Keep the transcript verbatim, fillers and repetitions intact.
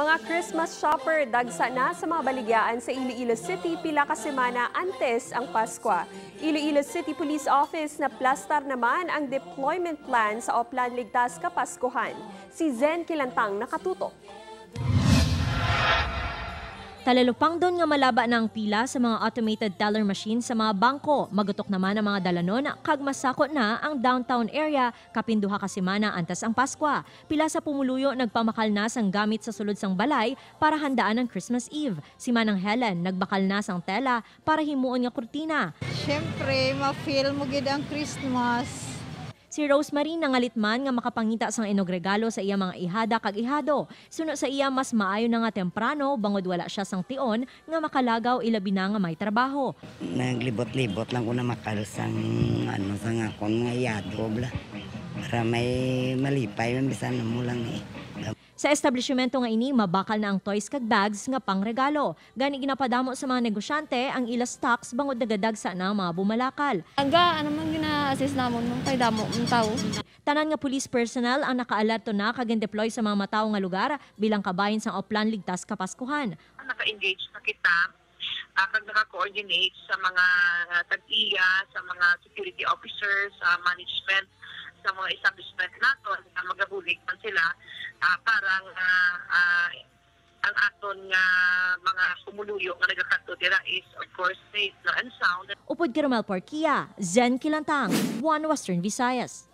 Mga Christmas shopper dagsa na sa mga baligyaan sa Iloilo City pila ka semana antes ang Pasko. Iloilo City Police Office na plastar naman ang deployment plan sa Oplan Ligtas Kapaskuhan. Si Zen Kilantang nakatutok. Talalupang doon nga malaba na ang pila sa mga automated teller machine sa mga bangko. Magutok naman ang mga dalanon kag masako na ang downtown area kapinduha ka semana antes ang Pasko. Pila sa pumuluyo nagpamakal na sang gamit sa sulod sang balay para handaan ang Christmas Eve. Si Manang Helen nagbakal na sang tela para himuon nga kurtina. Siyempre, ma-feel mo gid ang Christmas. Si Rosemary nangalitman nga makapangita sang inog regalo sa iya mga ihada kag ihado. Suno sa iya mas maayo na nga temprano bangod wala siya sang tion nga makalagaw ilabi na nga may trabaho. Naglibot-libot lang ko na makal sang ano sang akon mga ihado bla. Para may malipay man bisan mo lang eh. Sa establishmento nga ini, mabakal na ang toys kag bags nga pangregalo. Gani ginapadamo sa mga negosyante ang ila stocks bangod nagadagsa na ang mga bumalakal. Aga, ano man gina-assist namon nung kay damo ng tao. Tanan nga police personnel ang nakaalerto na kag deploy sa mga mataw nga lugar bilang kabahin sa Oplan Ligtas Kapaskuhan. Naka-engage na kita uh, kag naka-coordinate sa mga uh, tag-iya, sa mga security officers, sa management, sa mga establishment nato na magabulig man sila uh, parang uh, uh, ang aton nga mga kumuluyo nga nagakadto dira is of course safe no, and sound. Upod Caramel Porquia, Zen Kilantang, One Western Visayas.